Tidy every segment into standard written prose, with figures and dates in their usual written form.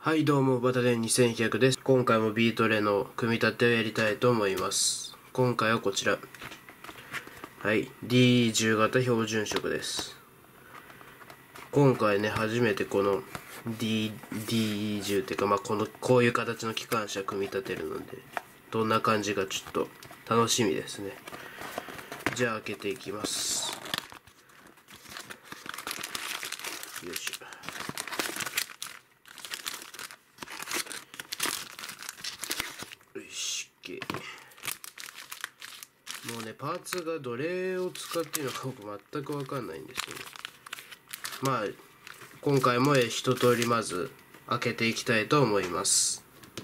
はいどうも、バタデン2100です。今回もビートレの組み立てをやりたいと思います。今回はこちら。はい、D10 型標準色です。今回ね、初めてこの D10 っていうか、こういう形の機関車組み立てるので、どんな感じかちょっと楽しみですね。じゃあ開けていきます。よいしょ。よし、OK。もうね、パーツがどれを使っているのか僕全く分かんないんですよね。今回も一通りまず開けていきたいと思います。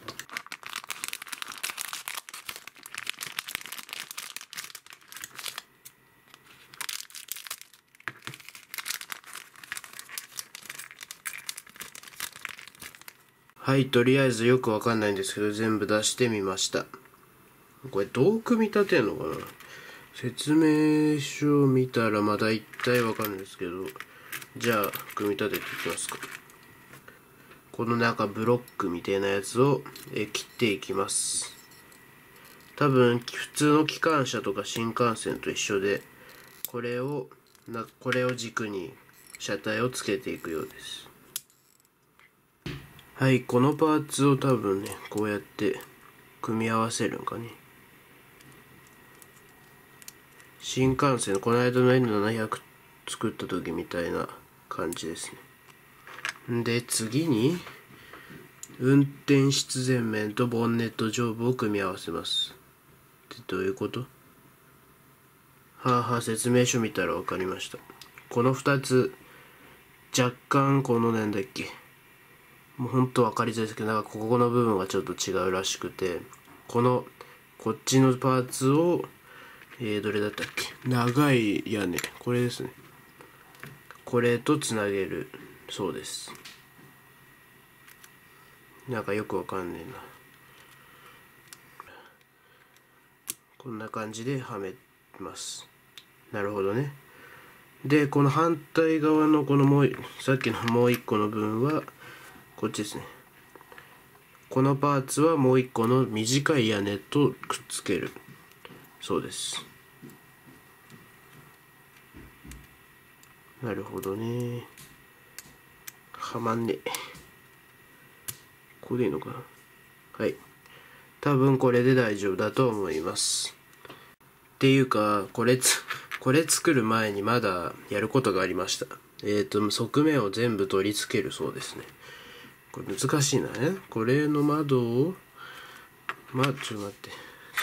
はい、とりあえずよくわかんないんですけど全部出してみました。これどう組み立てるのかな。説明書を見たら大体わかるんですけど、じゃあ組み立てていきますか。このブロックみたいなやつを切っていきます。多分普通の機関車とか新幹線と一緒で、これを軸に車体をつけていくようです。はい、このパーツを多分ね、こうやって組み合わせるんかね。新幹線のこの間の N700 作った時みたいな感じですね。で、次に運転室前面とボンネット上部を組み合わせます。ってどういうこと？説明書見たら分かりました。この2つ若干もうほんと分かりづらいですけど、ここの部分がちょっと違うらしくて、こっちのパーツをどれだったっけ、長い屋根、これですね、これとつなげるそうです。よくわかんねえな。こんな感じではめます。なるほどね。で、この反対側のさっきのもう一個の分はこっちですね。このパーツはもう一個の短い屋根とくっつけるそうです。なるほどね。はまんねえ。これでいいのかな。はい、多分これで大丈夫だと思います。っていうかこれ作る前にまだやることがありました。側面を全部取り付けるそうですね。これ難しいなね。これの窓をちょっと待って、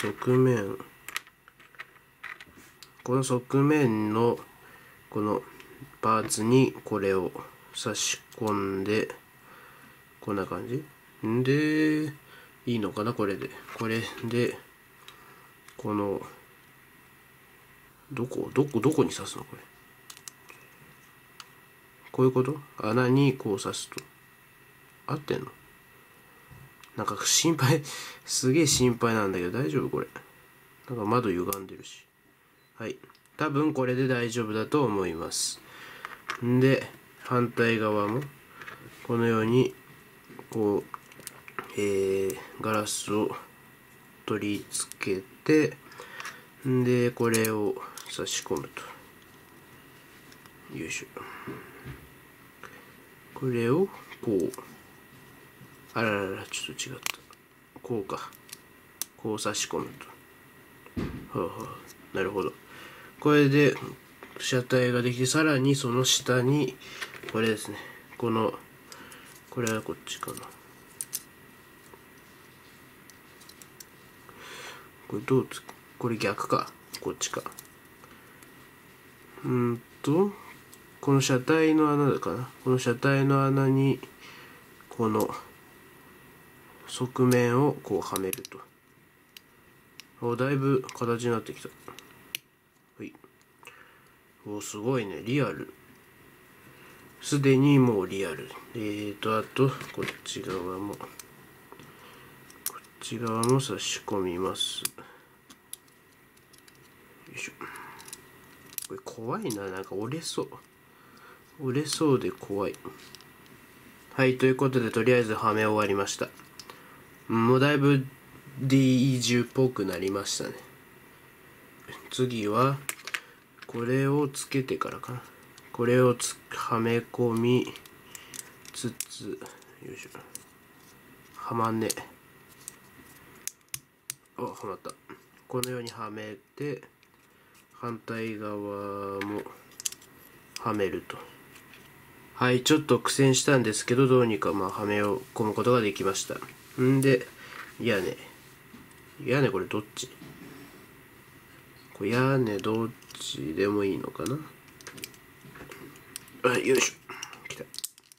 この側面のこのパーツにこれを差し込んで、こんな感じでいいのかな。これでこのどこに刺すのこれ。こういうこと？穴にこう刺すと合ってんの？心配すげえ心配なんだけど大丈夫これ。窓歪んでるし。はい、多分これで大丈夫だと思います。で、反対側もこのようにガラスを取り付けて、でこれを差し込むと。よいしょ。これをあららら、ちょっと違った。こう差し込むと。なるほど。これで車体ができて、さらにその下にこれですね、これはこっちかな。これ逆か、こっちか。この車体の穴かな。この車体の穴にこの側面をはめると。だいぶ形になってきた。はい。すごいね、リアル。すでにもうリアル。あとこっち側も差し込みます。よいしょ。これ怖いな、折れそうで怖い。 はい、ということでとりあえずはめ終わりました。もうだいぶ D10 っぽくなりましたね。次はこれをつけてからかな。これをはめ込みつつ、よいしょ、はまんね。あ、はまった。このようにはめて、反対側もはめると。はい、ちょっと苦戦したんですけど、どうにかはめを込むことができました。んで、屋根これどっち？これ屋根どっちでもいいのかな。はい、よいしょ。来た。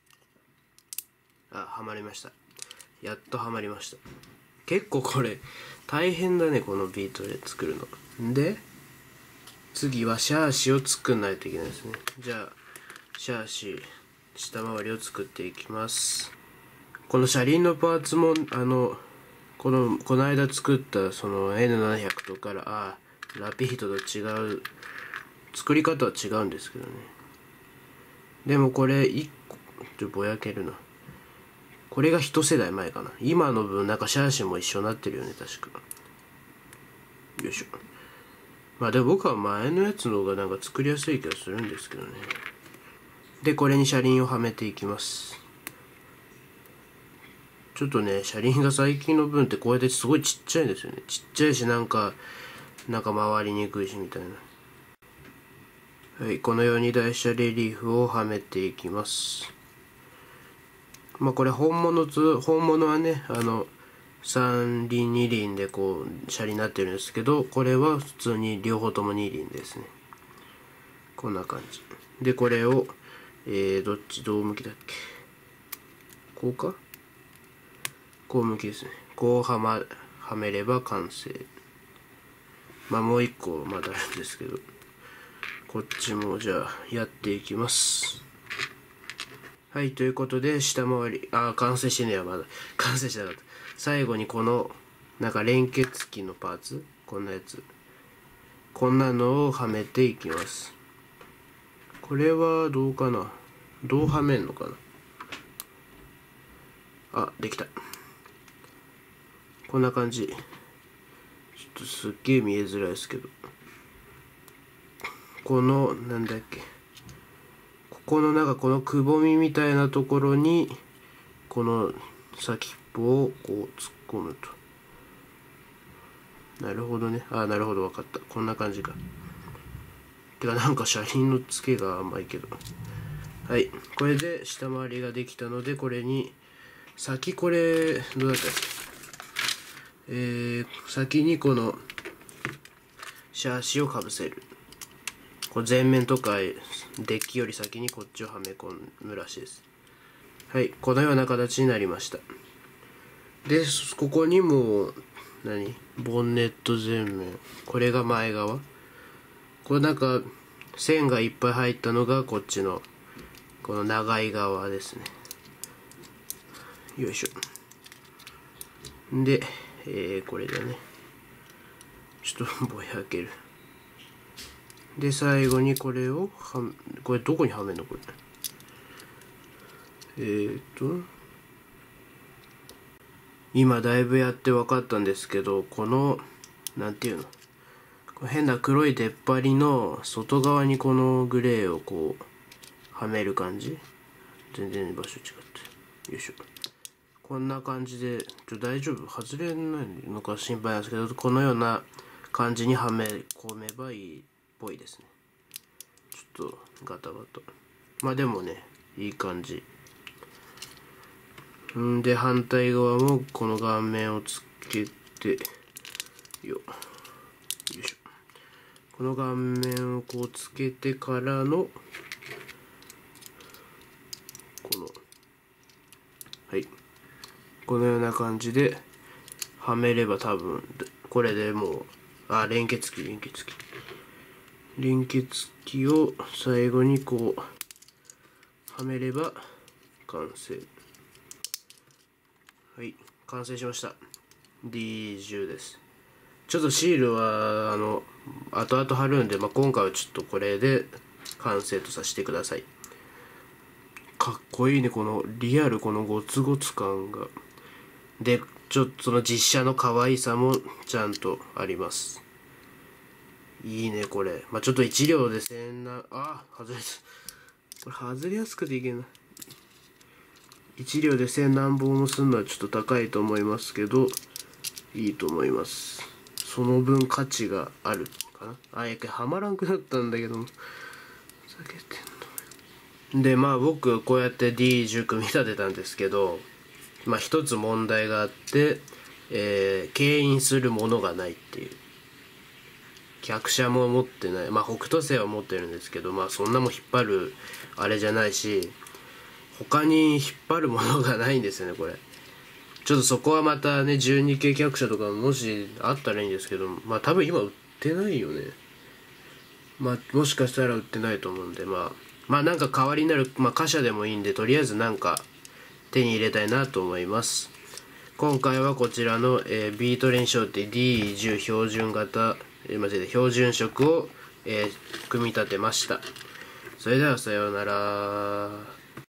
あ、はまりました。やっとはまりました。結構これ大変だね、このビートで作るの。で、次はシャーシを作んないといけないですね。じゃあ、シャーシ、下回りを作っていきます。この車輪のパーツも、この間作ったその N700 とかラピートと違う、作り方は違うんですけどね。でもこれ1個、ぼやけるな。これが一世代前かな。今の分なんかシャーシも一緒になってるよね、確か。よいしょ。でも僕は前のやつの方がなんか作りやすい気がするんですけどね。で、これに車輪をはめていきます。ちょっとね、車輪が最近の分ってこうやってすごいちっちゃいんですよね。ちっちゃいし、なんか回りにくいしみたいな。はい、このように台車レリーフをはめていきます。これ本物はね、3輪2輪でこう車輪になってるんですけど、これは普通に両方とも2輪ですね。こんな感じで、これをどう向きだっけ。こうか、こう向きですね。こうはめれば完成。もう一個まだあるんですけど、こっちもじゃあやっていきます。はい、ということで下回り完成してねえわ。まだ完成してなかった。最後にこのなんか連結器のパーツ、こんなやつ、こんなのをはめていきます。これはどうかな、どうはめんのかな。できた。こんな感じ。ちょっとすっげえ見えづらいですけど、このなんだっけ、このなんかこのくぼみみたいなところにこの先っぽをこう突っ込むと。なるほどね。なるほど、分かった。こんな感じか。てかなんか車輪の付けが甘いけど。はい、これで下回りができたので、これに先、これどうだったっけ。先にこのシャーシをかぶせる。これ前面とかデッキより先にこっちをはめ込むらしいです。はい、このような形になりました。で、ここにもボンネット前面、これが前側、これなんか線がいっぱい入ったのがこっちのこの長い側ですね。よいしょ。で、これだね。ちょっとぼやける。で、最後にこれをこれどこにはめんのこれ。今だいぶやって分かったんですけど、このなんていうの、この変な黒い出っ張りの外側にこのグレーをこうはめる感じ。全然場所違って、よいしょ。こんな感じで大丈夫、外れないのか心配なんですけど、このような感じにはめ込めばいいっぽいですね。ちょっとガタガタ。でもね、いい感じ。で、反対側もこの顔面をつけて、よいしょ。この顔面をこうつけてからのこのような感じではめれば、多分これでもう連結器を最後にこうはめれば完成。はい、完成しました。 D10 です。ちょっとシールは後々貼るんで、今回はちょっとこれで完成とさせてください。 かっこいいね、このリアル、このゴツゴツ感が。で、ちょっとその実写の可愛さもちゃんとあります。いいね、これ。まあ、ちょっと1両で1000な、外れた。これ外れやすくていけない。1両で1000何本もするのはちょっと高いと思いますけど、いいと思います。その分価値があるかな。やけはまらんくなったんだけども。避けてんの。で、まあ僕こうやって D10 組み立てたんですけど、まあ一つ問題があって、牽引するものがないっていう。客車も持ってない。まあ北斗星は持ってるんですけど、まあそんなもん引っ張るあれじゃないし、他に引っ張るものがないんですよね、これ。ちょっとそこはまたね、12系客車とかもしあったらいいんですけど、まあ多分今売ってないよね。まあもしかしたら売ってないと思うんで、まあなんか代わりになる、まあ貨車でもいいんで、とりあえずなんか手に入れたいなと思います。今回はこちらの、ビートレンショーテ D10 標準型、標準色を、組み立てました。それではさようなら。